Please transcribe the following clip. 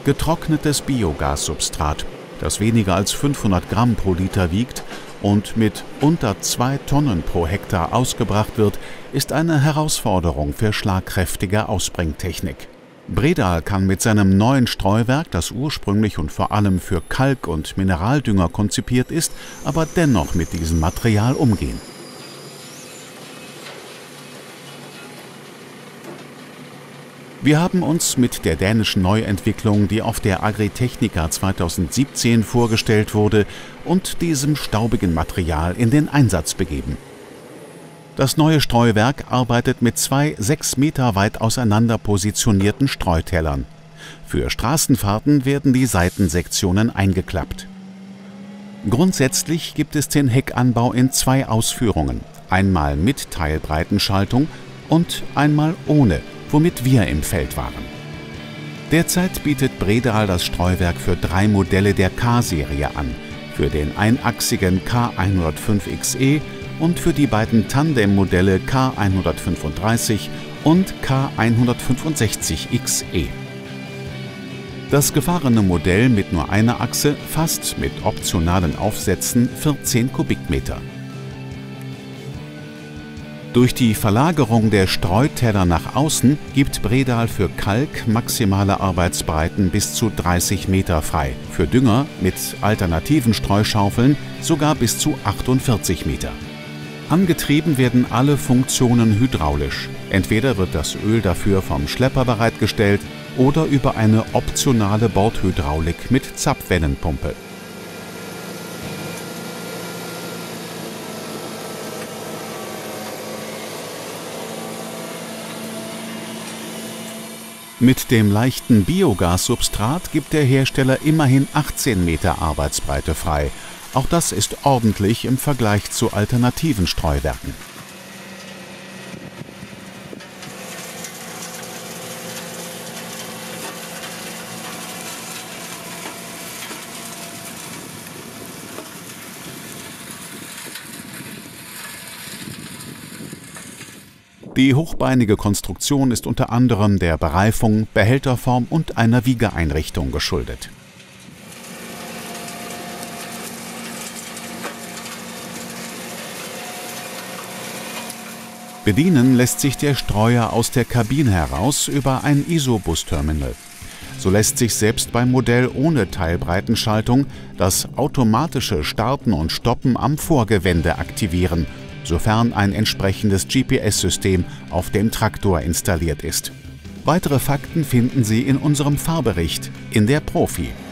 Getrocknetes Biogassubstrat, das weniger als 500 Gramm pro Liter wiegt und mit unter 2 Tonnen pro Hektar ausgebracht wird, ist eine Herausforderung für schlagkräftige Ausbringtechnik. Bredal kann mit seinem neuen Streuwerk, das ursprünglich und vor allem für Kalk- und Mineraldünger konzipiert ist, aber dennoch mit diesem Material umgehen. Wir haben uns mit der dänischen Neuentwicklung, die auf der Agritechnica 2017 vorgestellt wurde, und diesem staubigen Material in den Einsatz begeben. Das neue Streuwerk arbeitet mit 2 6 Meter weit auseinander positionierten Streutellern. Für Straßenfahrten werden die Seitensektionen eingeklappt. Grundsätzlich gibt es den Heckanbau in 2 Ausführungen, einmal mit Teilbreitenschaltung und einmal ohne, womit wir im Feld waren. Derzeit bietet Bredal das Streuwerk für 3 Modelle der K-Serie an, für den einachsigen K105XE und für die beiden Tandem-Modelle K135 und K165XE. Das gefahrene Modell mit nur einer Achse fasst mit optionalen Aufsätzen 14 Kubikmeter. Durch die Verlagerung der Streuteller nach außen gibt Bredal für Kalk maximale Arbeitsbreiten bis zu 30 Meter frei, für Dünger mit alternativen Streuschaufeln sogar bis zu 48 Meter. Angetrieben werden alle Funktionen hydraulisch. Entweder wird das Öl dafür vom Schlepper bereitgestellt oder über eine optionale Bordhydraulik mit Zapfwellenpumpe. Mit dem leichten Biogassubstrat gibt der Hersteller immerhin 18 Meter Arbeitsbreite frei. Auch das ist ordentlich im Vergleich zu alternativen Streuwerken. Die hochbeinige Konstruktion ist unter anderem der Bereifung, Behälterform und einer Wiegeeinrichtung geschuldet. Bedienen lässt sich der Streuer aus der Kabine heraus über ein Isobus-Terminal. So lässt sich selbst beim Modell ohne Teilbreitenschaltung das automatische Starten und Stoppen am Vorgewende aktivieren, sofern ein entsprechendes GPS-System auf dem Traktor installiert ist. Weitere Fakten finden Sie in unserem Fahrbericht in der Profi.